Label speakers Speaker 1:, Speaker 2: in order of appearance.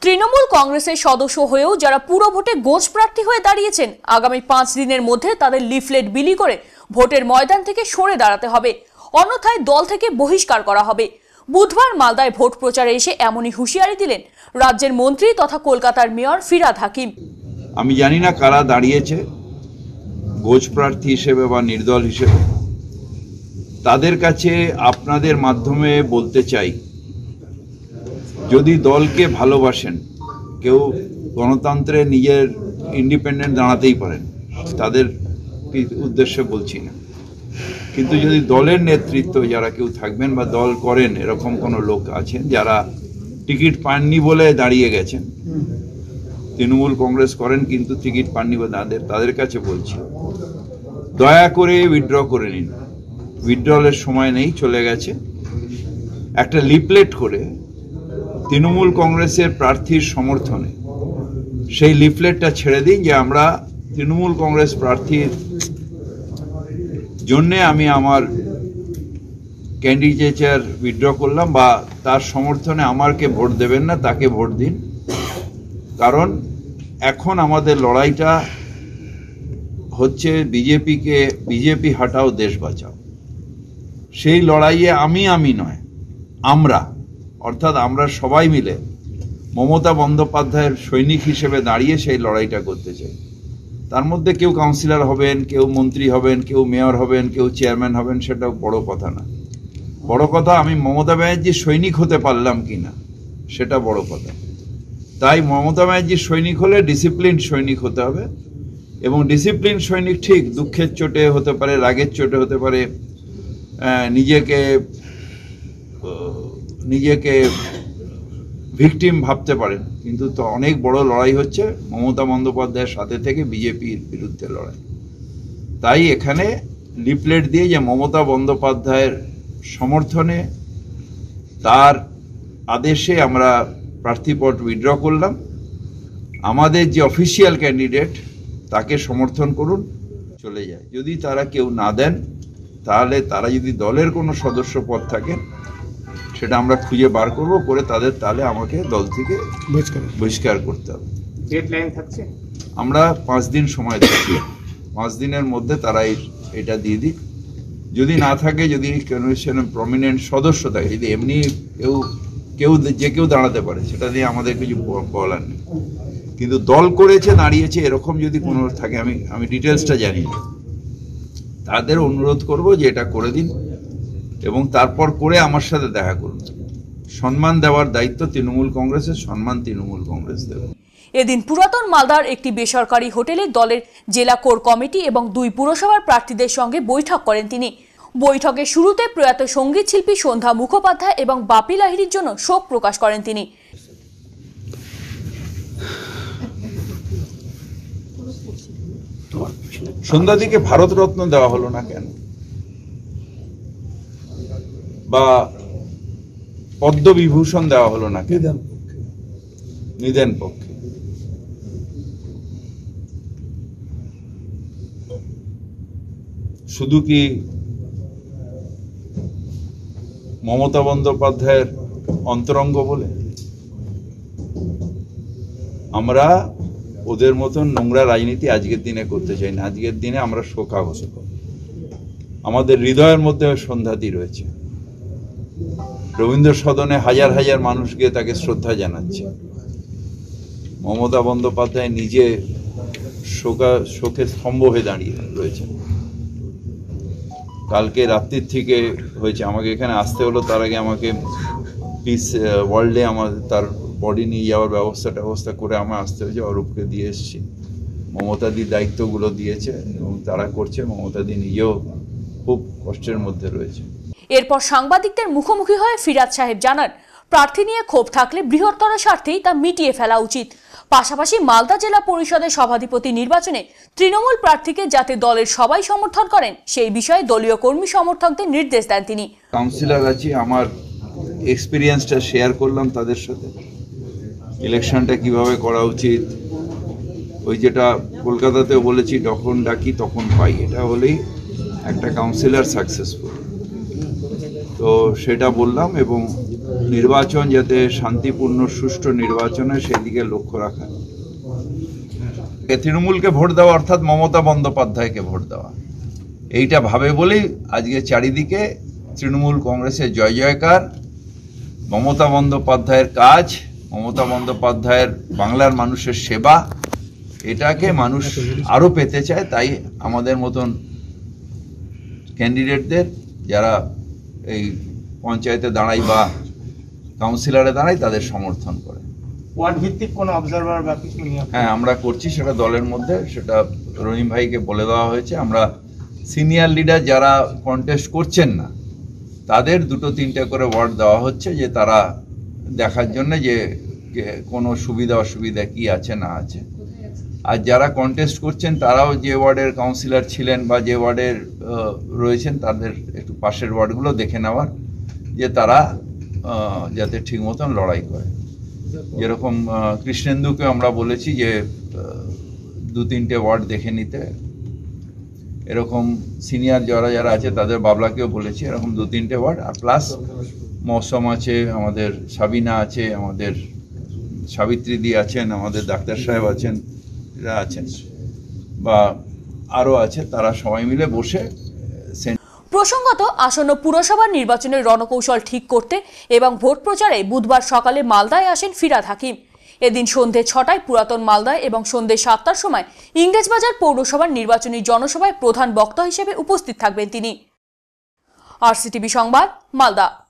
Speaker 1: তৃণমূল কংগ্রেসের সদস্য হয়েও যারা পুরো ভোটে গোছ প্রার্থী হয়ে দাঁড়িয়েছেন আগামী 5 দিনের মধ্যে তাদের লিফলেট বিলি করে ভোটের ময়দান থেকে সরে দাঁড়াতে হবে, অন্যথায় দল থেকে বহিষ্কার করা হবে। বুধবার মালদায় ভোট প্রচারে এসে এমনই হুঁশিয়ারি দিলেন রাজ্যের মন্ত্রী তথা কলকাতার মেয়র ফিরহাদ হাকিম।
Speaker 2: আমি জানি না কারা দাঁড়িয়েছে গোছ প্রার্থী হিসেবে বা নির্দল হিসেবে, তাদের কাছে আপনাদের মাধ্যমে বলতে চাই, যদি দলকে ভালোবাসেন, কেউ গণতন্ত্রে নিজের ইন্ডিপেন্ডেন্ট দাঁড়াতেই পারেন, তাদের উদ্দেশ্যে বলছি না, কিন্তু যদি দলের নেতৃত্ব যারা কেউ থাকবেন বা দল করেন এরকম কোনো লোক আছেন যারা টিকিট পাননি বলে দাঁড়িয়ে গেছেন, তৃণমূল কংগ্রেস করেন কিন্তু টিকিট পাননি বা তাদের কাছে বলছি, দয়া করে উইথড্র করে নিন। উইথড্রলের সময় নেই, চলে গেছে। একটা লিফলেট করে তৃণমূল কংগ্রেসের প্রার্থীর সমর্থনে সেই লিফলেটটা ছেড়ে দিন যে আমরা তৃণমূল কংগ্রেস প্রার্থীর জন্যে আমি আমার ক্যান্ডিডেচার উইথড্র করলাম, বা তার সমর্থনে আমাকে ভোট দেবেন না, তাকে ভোট দিন। কারণ এখন আমাদের লড়াইটা হচ্ছে বিজেপি হাটাও দেশ বাঁচাও। সেই লড়াইয়ে আমি নয়, আমরা, অর্থাৎ আমরা সবাই মিলে মমতা বন্দ্যোপাধ্যায়ের সৈনিক হিসেবে দাঁড়িয়ে সেই লড়াইটা করতে চাই। তার মধ্যে কেউ কাউন্সিলর হবেন, কেউ মন্ত্রী হবেন, কেউ মেয়র হবেন, কেউ চেয়ারম্যান হবেন, সেটা বড় কথা না। বড় কথা আমি মমতা ব্যানার্জির সৈনিক হতে পারলাম কিনা, সেটা বড় কথা। তাই মমতা ব্যানার্জির সৈনিক হলে ডিসিপ্লিন সৈনিক হতে হবে, এবং ডিসিপ্লিন সৈনিক ঠিক দুঃখের চোটে হতে পারে, রাগের চোটে হতে পারে, নিজেকে ভিকটিম ভাবতে পারেন, কিন্তু তো অনেক বড় লড়াই হচ্ছে মমতা বন্দ্যোপাধ্যায়ের সাথে থেকে বিজেপির বিরুদ্ধে লড়াই। তাই এখানে লিফলেট দিয়ে যে মমতা বন্দ্যোপাধ্যায়ের সমর্থনে, তার আদেশে আমরা প্রার্থীপদ উইথড্র করলাম। আমাদের যে অফিসিয়াল ক্যান্ডিডেট তাকে সমর্থন করুন, চলে যায়। যদি তারা কেউ না দেন, তাহলে তারা যদি দলের কোনো সদস্য পদ থাকে সেটা আমরা খুঁজে বার করব, করে তাদের তাহলে আমাকে দল থেকে বহিষ্কার করতে হবে।
Speaker 3: ডেডলাইন থাকছে,
Speaker 2: আমরা 5 দিন সময় দিচ্ছি, 5 দিনের মধ্যে তারা এটা দিয়ে দিক। যদি না থাকে, যদি প্রমিনেন্ট সদস্য থাকে, যদি এমনি কেউ দাঁড়াতে পারে, সেটা দিয়ে আমাদের কিছু বলার নেই, কিন্তু দল করেছে, দাঁড়িয়েছে, এরকম যদি কোনো থাকে, আমি ডিটেলসটা জানি না, তাদের অনুরোধ করব যে এটা করে দিন, এবং তারপর করে আমার সাথে দেখা করুন। সম্মান দেওয়ার দায়িত্ব তৃণমূল কংগ্রেসের, সম্মান তৃণমূল কংগ্রেস দেবে।
Speaker 1: এদিন পুরাতন মালদার একটি বেসরকারি হোটেলে দলের জেলা কোর কমিটি এবং 2 পুরসভার প্রার্থীদের সঙ্গে বৈঠক করেন তিনি। বৈঠকের শুরুতে প্রয়াত সঙ্গীত শিল্পী সন্ধ্যা মুখোপাধ্যায় এবং বাপি লাহিড়ীর জন্য শোক প্রকাশ করেন তিনি।
Speaker 2: সন্ধ্যাদিকে ভারতরত্ন দেওয়া হলো না কেন, বা পদ্মবিভূষণ দেওয়া হলো না কেন? নিদেন পক্ষে শুধু কি মমতা বন্দ্যোপাধ্যায়ের অন্তরঙ্গ বলে? আমরা ওদের মতন নোংরা রাজনীতি আজকের দিনে করতে চাই না। আজকের দিনে আমরা শোকাহত, আমাদের হৃদয়ের মধ্যে সন্ধ্যাদি রয়েছে। রবীন্দ্র সদনে হাজার হাজার মানুষ গিয়ে তাকে শ্রদ্ধা জানাচ্ছে। মমতা বন্দ্যোপাধ্যায় নিজে শোকে স্তম্ভ হয়ে দাঁড়িয়ে রয়েছেন। কালকে রাত্রির থেকে হয়েছে, আমাকে এখানে আসতে হলো, তার আগে আমাকে পিস ওয়ার্ল্ডে তার বডি নিয়ে যাওয়ার ব্যবস্থা করে আমার আসতে হয়েছে। অরূপকে দিয়ে এসেছি, মমতাদি দায়িত্বগুলো দিয়েছে এবং তারা করছে। মমতাদি নিজেও খুব কষ্টের মধ্যে রয়েছে।
Speaker 1: এরপর সাংবাদিকদের মুখোমুখি হয়ে ফিরহাদ সাহেব জানান, প্রার্থী নিয়ে ক্ষোভ থাকলে বৃহত্তর স্বার্থেই তা মিটিয়ে ফেলা উচিত। পাশাপাশি মালদা জেলা পরিষদের সভাধিপতি নির্বাচনে তৃণমূল প্রার্থীকে যাতে দলের সবাই সমর্থন করেন সেই বিষয়ে দলীয় কর্মী সমর্থকদের নির্দেশ দেন তিনি।
Speaker 2: কাউন্সিলর আছি, আমার এক্সপিরিয়েন্সটা শেয়ার করলাম তাদের সাথে, ইলেকশনটা কিভাবে করা উচিত। ওই যেটা কলকাতাতেও বলেছি, যখন ডাকি তখন পাই, এটা হলেই একটা কাউন্সিলর সাকসেসফুল। তো সেটা বললাম, এবং নির্বাচন যাতে শান্তিপূর্ণ সুষ্ঠু নির্বাচন হয় সেদিকে লক্ষ্য রাখা। তৃণমূলকে ভোট দেওয়া অর্থাৎ মমতা বন্দ্যোপাধ্যায়কে ভোট দেওয়া, এইটা ভাবে বলেই আজকে চারিদিকে তৃণমূল কংগ্রেসের জয় জয়কার। মমতা বন্দ্যোপাধ্যায়ের কাজ, মমতা বন্দ্যোপাধ্যায়ের বাংলার মানুষের সেবা, এটাকে মানুষ আরো পেতে চায়। তাই আমাদের মতন ক্যান্ডিডেটদের যারা এই পঞ্চায়েতে দাঁড়ায় বা কাউন্সিলরে দাঁড়ায় তাদের সমর্থন করে।
Speaker 3: ওয়ার্ড ভিত্তিক কোনো অবজারভার বা কিছু নিয়ে?
Speaker 2: হ্যাঁ, আমরা করছি সেটা দলের মধ্যে, সেটা রহিম ভাইকে বলে দেওয়া হয়েছে। আমরা সিনিয়র লিডার যারা কন্টেস্ট করছেন না তাদের 2-3টে করে ওয়ার্ড দেওয়া হচ্ছে, যে তারা দেখার জন্য যে কোনো সুবিধা অসুবিধা কি আছে না আছে। আর যারা কন্টেস্ট করছেন তারাও যে ওয়ার্ডের কাউন্সিলর ছিলেন বা যে ওয়ার্ডের রয়েছেন তাদের একটু পাশের ওয়ার্ডগুলো দেখে নেওয়ার, যে তারা যাতে ঠিক মতন লড়াই করে। যেরকম কৃষ্ণেন্দুকে আমরা বলেছি যে 2-3টে ওয়ার্ড দেখে নিতে, এরকম সিনিয়র যারা যারা আছে তাদের বাবলাকেও বলেছি এরকম 2-3টে ওয়ার্ড। আর প্লাস মৌসম আছে, আমাদের সাবিনা আছে, আমাদের সাবিত্রীদি আছেন, আমাদের ডাক্তার সাহেব আছেন, এরা আছেন বা আরও আছে, তারা সবাই মিলে বসে।
Speaker 1: প্রসঙ্গত, আসন্ন পুরসভার নির্বাচনের রণকৌশল ঠিক করতে এবং ভোট প্রচারে বুধবার সকালে মালদায় আসেন ফিরহাদ হাকিম। এদিন সন্ধে 6টায় পুরাতন মালদায় এবং সন্ধে 7টার সময় ইংরেজবাজার পৌরসভার নির্বাচনী জনসভায় প্রধান বক্তা হিসেবে উপস্থিত থাকবেন তিনি। আরসিটিভি সংবাদ, মালদা।